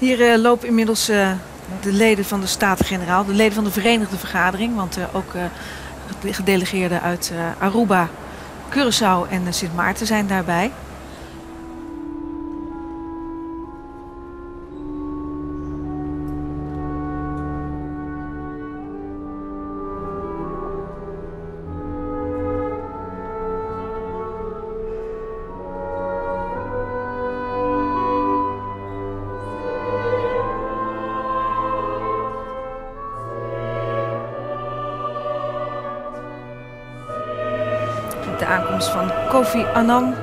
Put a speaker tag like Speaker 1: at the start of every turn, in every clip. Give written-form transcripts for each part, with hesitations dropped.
Speaker 1: Hier lopen inmiddels de leden van de Staten-Generaal, de leden van de Verenigde Vergadering. Want ook gedelegeerden uit Aruba, Curaçao en Sint Maarten zijn daarbij. De aankomst van Kofi Annan.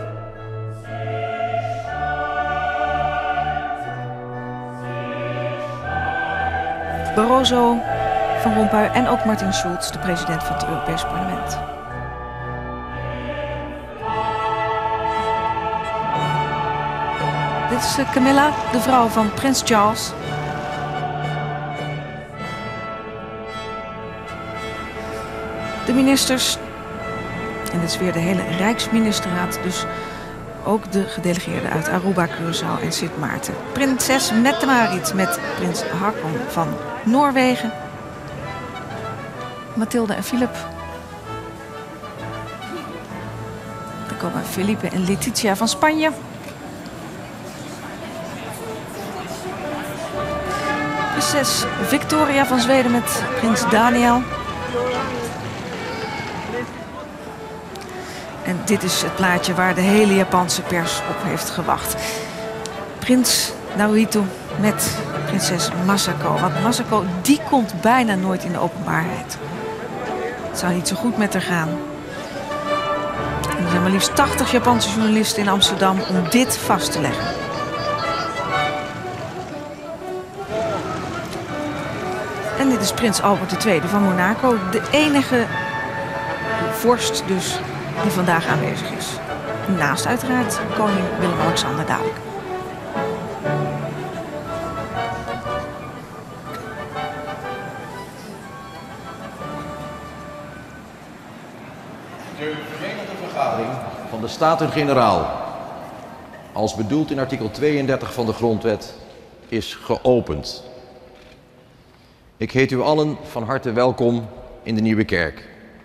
Speaker 1: Barroso, Van Rompuy en ook Martin Schulz, de president van het Europees Parlement. Dit is Camilla, de vrouw van prins Charles. De ministers. En dit is weer de hele Rijksministerraad, dus ook de gedelegeerden uit Aruba, Curaçao en Sint Maarten. Prinses Mette-Marit met prins Haakon van Noorwegen. Mathilde en Philip. Dan komen Felipe en Letitia van Spanje. Prinses Victoria van Zweden met prins Daniel. En dit is het plaatje waar de hele Japanse pers op heeft gewacht. Prins Naruhito met prinses Masako. Want Masako, die komt bijna nooit in de openbaarheid. Het zou niet zo goed met haar gaan. En er zijn maar liefst 80 Japanse journalisten in Amsterdam om dit vast te leggen. En dit is prins Albert II van Monaco. De enige vorst dus die vandaag aanwezig is. Naast uiteraard koning Willem-Alexander dadelijk.
Speaker 2: De Verenigde Vergadering van de Staten-Generaal, als bedoeld in artikel 32 van de Grondwet, is geopend. Ik heet u allen van harte welkom in de Nieuwe Kerk.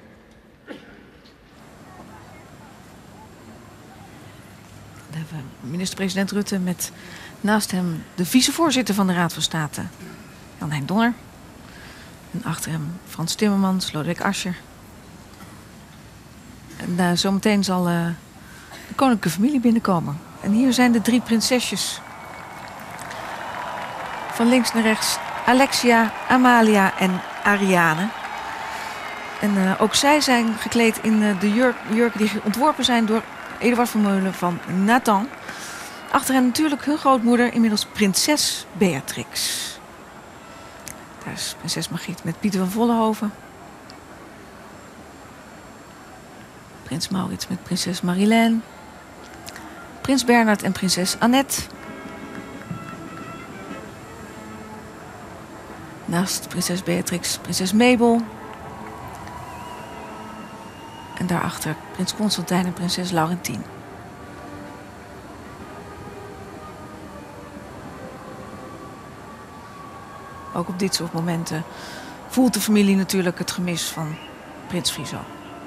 Speaker 1: We hebben minister-president Rutte met naast hem de vicevoorzitter van de Raad van State, Jan-Hein Donner. En achter hem Frans Timmermans, Lodewijk Asscher. En zometeen zal de koninklijke familie binnenkomen. En hier zijn de 3 prinsesjes. Van links naar rechts Alexia, Amalia en Ariane. En ook zij zijn gekleed in de jurken die ontworpen zijn door Eduard Vermeulen van Nathan. Achter hen natuurlijk hun grootmoeder, inmiddels prinses Beatrix. Daar is prinses Margriet met Pieter van Vollenhoven. Prins Maurits met prinses Marilène. Prins Bernhard en prinses Annette. Naast prinses Beatrix, prinses Mabel. En daarachter prins Constantijn en prinses Laurentien. Ook op dit soort momenten voelt de familie natuurlijk het gemis van prins Friso.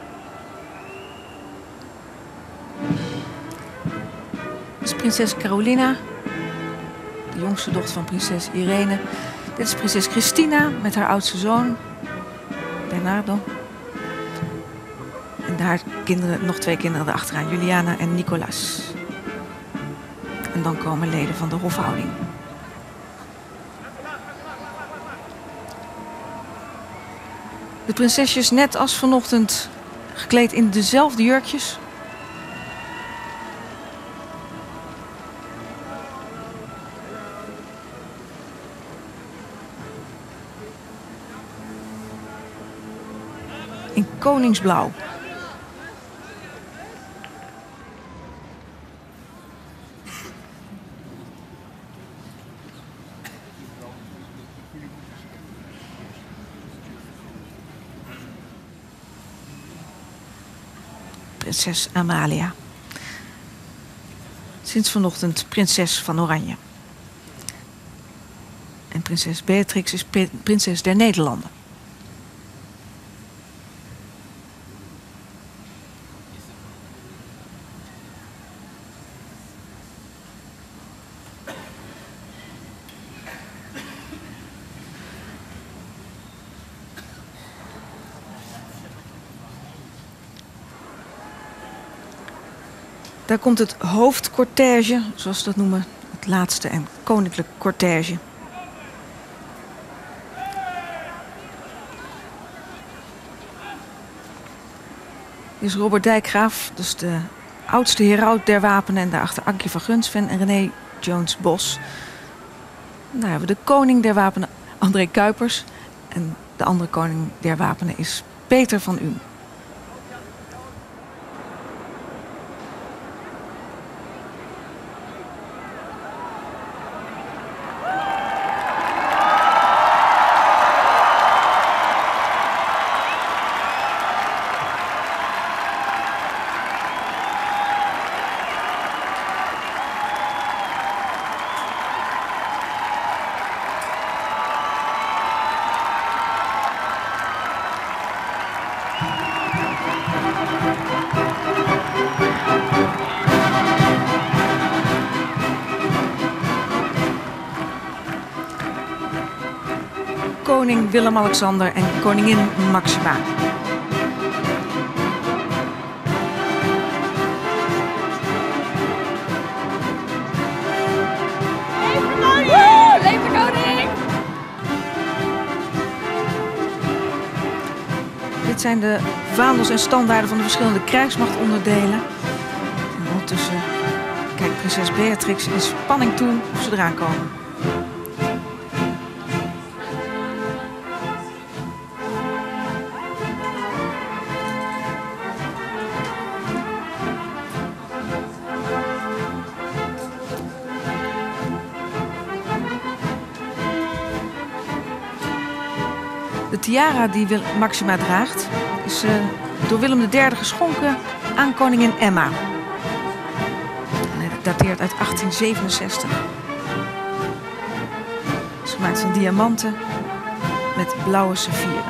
Speaker 1: Dit is prinses Carolina, de jongste dochter van prinses Irene. Dit is prinses Christina met haar oudste zoon, Bernardo. En daar nog 2 kinderen erachteraan, Juliana en Nicolas. En dan komen leden van de hofhouding. De prinsesjes net als vanochtend gekleed in dezelfde jurkjes. In koningsblauw. Prinses Amalia. Sinds vanochtend prinses van Oranje. En prinses Beatrix is prinses der Nederlanden. Daar komt het hoofdcortège, zoals ze dat noemen, het laatste en koninklijk cortège. Dit is Robert Dijkgraaf, dus de oudste heraut der wapenen. En daarachter Ankie van Gunsven en René Jones-Bos. Daar hebben we de koning der wapenen, André Kuipers. En de andere koning der wapenen is Peter van Uhm. Koning Willem-Alexander en koningin Maxima.
Speaker 3: Leef de koning!
Speaker 1: Dit zijn de vaandels en standaarden van de verschillende krijgsmachtonderdelen. En ondertussen kijkt prinses Beatrix in spanning toe of ze eraan komen. De tiara die Maxima draagt is door Willem III geschonken aan koningin Emma. En hij dateert uit 1867. Het is gemaakt van diamanten met blauwe saffieren.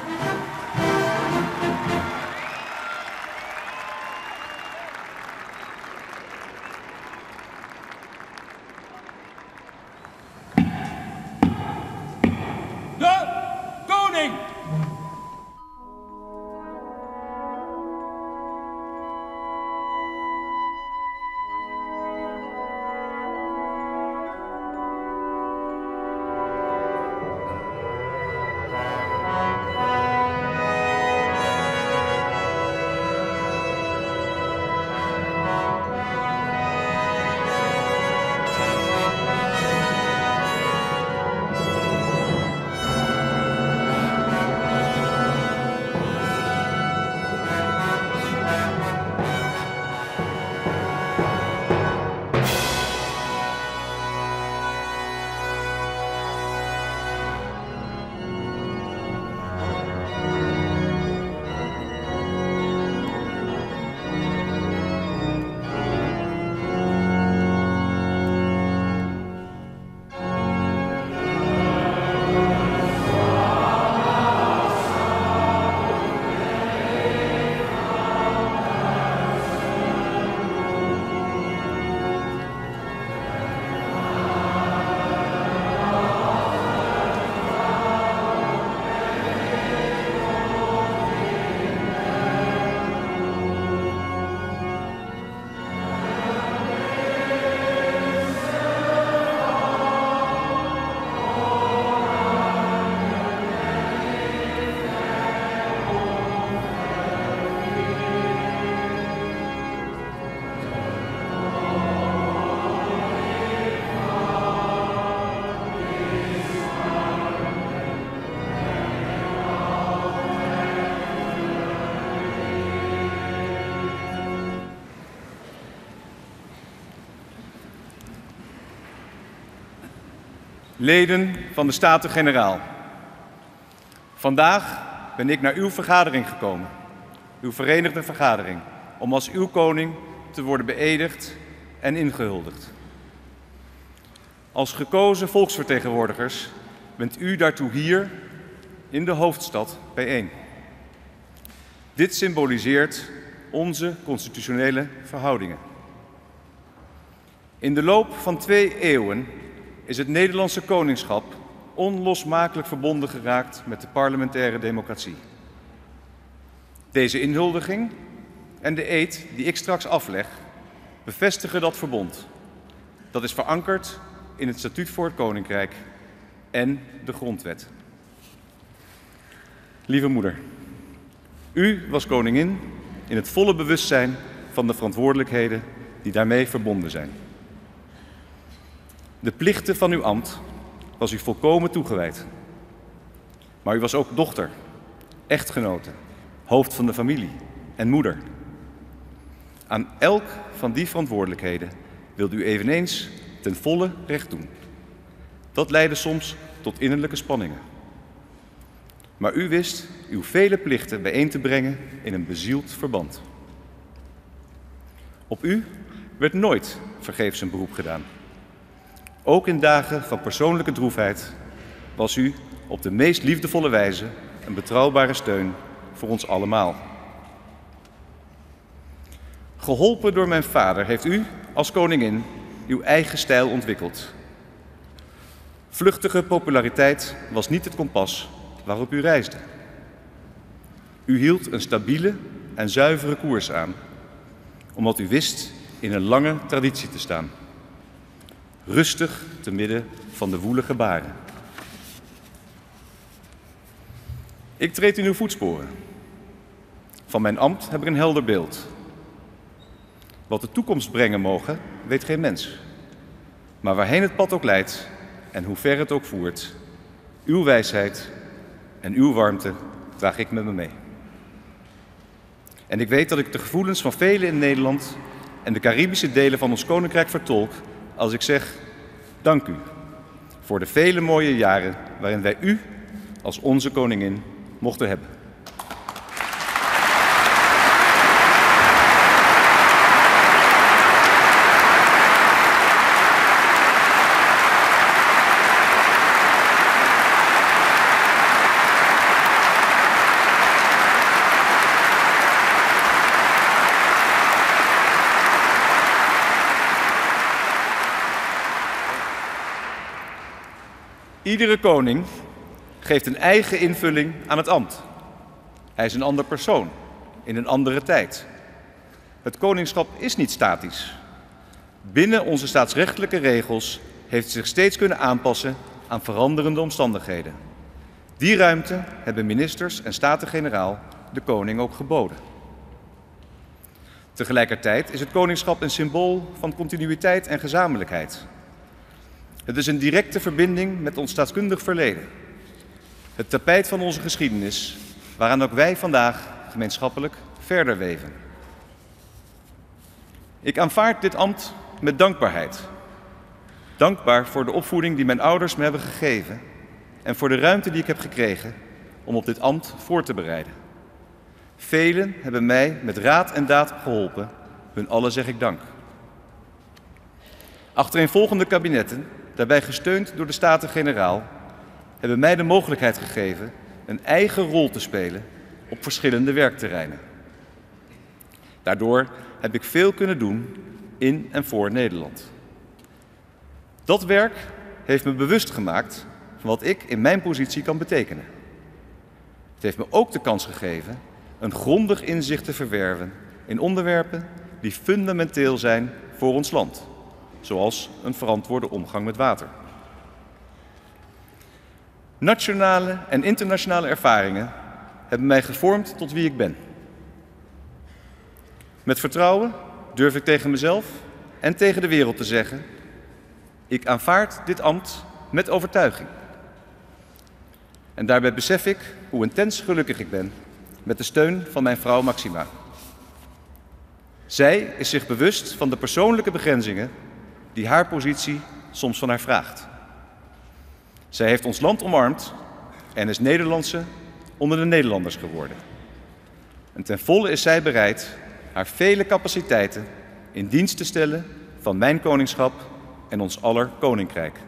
Speaker 4: Leden van de Staten-Generaal. Vandaag ben ik naar uw vergadering gekomen, uw verenigde vergadering, om als uw koning te worden beëdigd en ingehuldigd. Als gekozen volksvertegenwoordigers bent u daartoe hier in de hoofdstad bijeen. Dit symboliseert onze constitutionele verhoudingen. In de loop van 2 eeuwen is het Nederlandse koningschap onlosmakelijk verbonden geraakt met de parlementaire democratie. Deze inhuldiging en de eed die ik straks afleg bevestigen dat verbond. Dat is verankerd in het Statuut voor het Koninkrijk en de Grondwet. Lieve moeder, u was koningin in het volle bewustzijn van de verantwoordelijkheden die daarmee verbonden zijn. De plichten van uw ambt was u volkomen toegewijd. Maar u was ook dochter, echtgenote, hoofd van de familie en moeder. Aan elk van die verantwoordelijkheden wilde u eveneens ten volle recht doen. Dat leidde soms tot innerlijke spanningen. Maar u wist uw vele plichten bijeen te brengen in een bezield verband. Op u werd nooit vergeefs een beroep gedaan. Ook in dagen van persoonlijke droefheid was u op de meest liefdevolle wijze een betrouwbare steun voor ons allemaal. Geholpen door mijn vader heeft u als koningin uw eigen stijl ontwikkeld. Vluchtige populariteit was niet het kompas waarop u reisde. U hield een stabiele en zuivere koers aan, omdat u wist in een lange traditie te staan. Rustig te midden van de woelige baren. Ik treed in uw voetsporen. Van mijn ambt heb ik een helder beeld. Wat de toekomst brengen mogen, weet geen mens. Maar waarheen het pad ook leidt en hoe ver het ook voert, uw wijsheid en uw warmte draag ik met me mee. En ik weet dat ik de gevoelens van velen in Nederland en de Caribische delen van ons koninkrijk vertolk als ik zeg: dank u voor de vele mooie jaren waarin wij u als onze koningin mochten hebben. Iedere koning geeft een eigen invulling aan het ambt. Hij is een ander persoon, in een andere tijd. Het koningschap is niet statisch. Binnen onze staatsrechtelijke regels heeft het zich steeds kunnen aanpassen aan veranderende omstandigheden. Die ruimte hebben ministers en Staten-Generaal de koning ook geboden. Tegelijkertijd is het koningschap een symbool van continuïteit en gezamenlijkheid. Het is een directe verbinding met ons staatskundig verleden. Het tapijt van onze geschiedenis, waaraan ook wij vandaag gemeenschappelijk verder weven. Ik aanvaard dit ambt met dankbaarheid. Dankbaar voor de opvoeding die mijn ouders me hebben gegeven en voor de ruimte die ik heb gekregen om op dit ambt voor te bereiden. Velen hebben mij met raad en daad geholpen. Hun allen zeg ik dank. Achtereenvolgende kabinetten, daarbij gesteund door de Staten-Generaal, hebben mij de mogelijkheid gegeven een eigen rol te spelen op verschillende werkterreinen. Daardoor heb ik veel kunnen doen in en voor Nederland. Dat werk heeft me bewust gemaakt van wat ik in mijn positie kan betekenen. Het heeft me ook de kans gegeven een grondig inzicht te verwerven in onderwerpen die fundamenteel zijn voor ons land, zoals een verantwoorde omgang met water. Nationale en internationale ervaringen hebben mij gevormd tot wie ik ben. Met vertrouwen durf ik tegen mezelf en tegen de wereld te zeggen: ik aanvaard dit ambt met overtuiging. En daarbij besef ik hoe intens gelukkig ik ben met de steun van mijn vrouw Maxima. Zij is zich bewust van de persoonlijke begrenzingen die haar positie soms van haar vraagt. Zij heeft ons land omarmd en is Nederlandse onder de Nederlanders geworden. En ten volle is zij bereid haar vele capaciteiten in dienst te stellen van mijn koningschap en ons aller koninkrijk.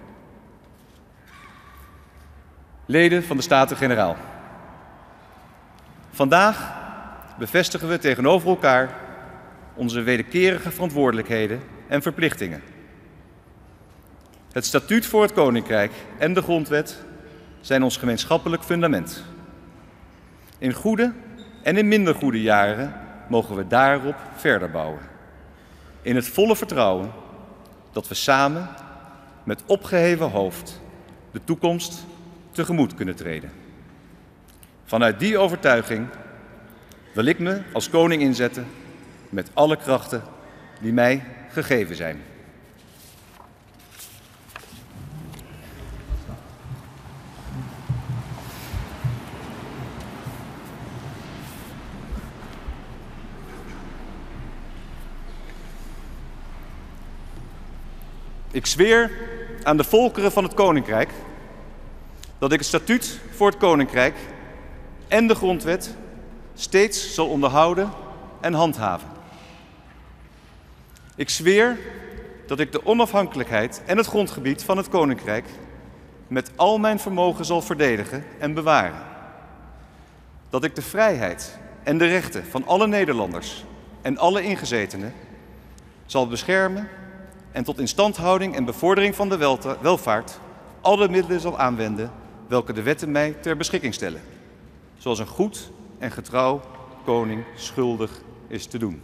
Speaker 4: Leden van de Staten-Generaal. Vandaag bevestigen we tegenover elkaar onze wederkerige verantwoordelijkheden en verplichtingen. Het statuut voor het Koninkrijk en de Grondwet zijn ons gemeenschappelijk fundament. In goede en in minder goede jaren mogen we daarop verder bouwen. In het volle vertrouwen dat we samen met opgeheven hoofd de toekomst tegemoet kunnen treden. Vanuit die overtuiging wil ik me als koning inzetten met alle krachten die mij gegeven zijn. Ik zweer aan de volkeren van het Koninkrijk dat ik het statuut voor het Koninkrijk en de Grondwet steeds zal onderhouden en handhaven. Ik zweer dat ik de onafhankelijkheid en het grondgebied van het Koninkrijk met al mijn vermogen zal verdedigen en bewaren. Dat ik de vrijheid en de rechten van alle Nederlanders en alle ingezetenen zal beschermen en tot instandhouding en bevordering van de welvaart alle middelen zal aanwenden welke de wetten mij ter beschikking stellen, zoals een goed en getrouw koning schuldig is te doen.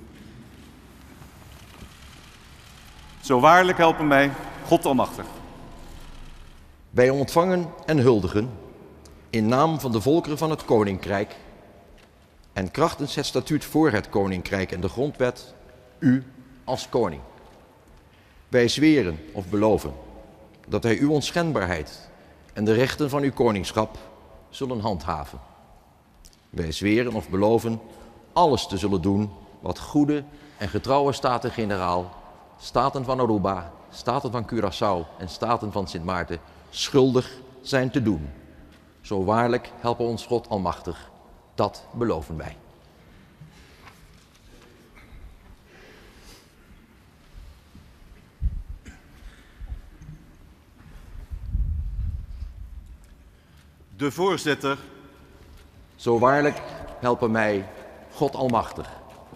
Speaker 4: Zo waarlijk helpen mij God Almachtig.
Speaker 2: Wij ontvangen en huldigen in naam van de volkeren van het Koninkrijk en krachtens het statuut voor het Koninkrijk en de Grondwet u als koning. Wij zweren of beloven dat wij uw onschendbaarheid en de rechten van uw koningschap zullen handhaven. Wij zweren of beloven alles te zullen doen wat goede en getrouwe Staten-Generaal, Staten van Aruba, Staten van Curaçao en Staten van Sint Maarten schuldig zijn te doen. Zo waarlijk helpen ons God Almachtig, dat beloven wij.
Speaker 3: De voorzitter.
Speaker 2: Zo waarlijk helpen mij God Almachtig.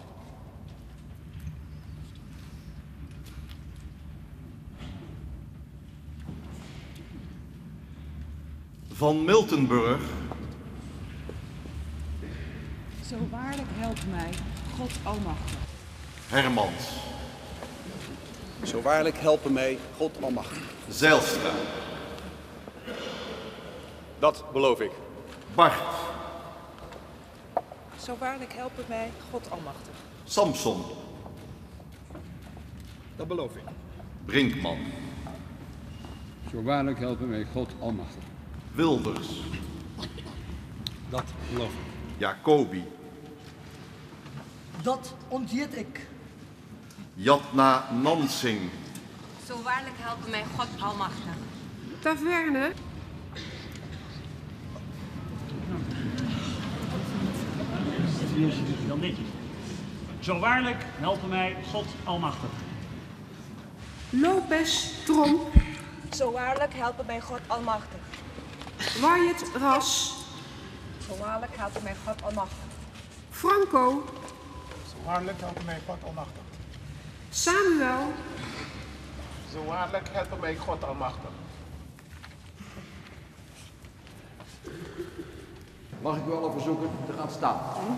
Speaker 3: Van Miltenburg.
Speaker 5: Zo waarlijk helpt mij God Almachtig.
Speaker 3: Hermans.
Speaker 6: Zo waarlijk helpen mij God Almachtig.
Speaker 3: Zijlstra.
Speaker 6: Dat beloof ik.
Speaker 3: Bart.
Speaker 7: Zo waarlijk helpen mij God Almachtig.
Speaker 3: Samson.
Speaker 6: Dat beloof ik.
Speaker 3: Brinkman.
Speaker 8: Zo waarlijk helpen mij God Almachtig.
Speaker 3: Wilders.
Speaker 6: Dat beloof ik.
Speaker 3: Jacobi.
Speaker 9: Dat ontjit ik.
Speaker 3: Jatna Nansing.
Speaker 10: Zo waarlijk helpen mij God Almachtig.
Speaker 5: Taverne.
Speaker 11: Dan netjes. Zo waarlijk helpen mij God Almachtig.
Speaker 5: Lopez Tromp.
Speaker 7: Zo waarlijk helpen mij God Almachtig.
Speaker 5: Wyatt Ras.
Speaker 7: Zo waarlijk helpen mij God Almachtig.
Speaker 5: Franco.
Speaker 12: Zo waarlijk helpen mij God Almachtig.
Speaker 5: Samuel.
Speaker 12: Zo waarlijk helpen mij God Almachtig.
Speaker 2: Mag ik u allen verzoeken te gaan staan?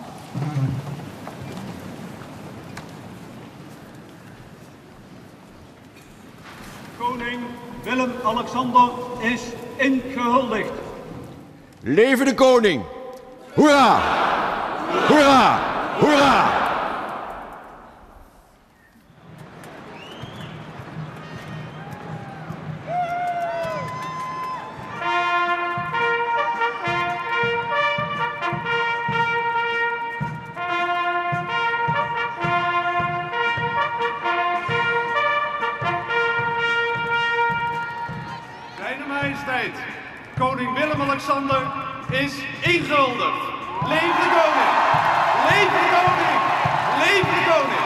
Speaker 11: Koning Willem-Alexander is ingehuldigd.
Speaker 2: Leven de koning! Hoera! Hoera! Hoera!
Speaker 13: Zijne Majesteit, koning Willem-Alexander is ingehuldigd. Leef de koning! Leef de koning! Leef de koning!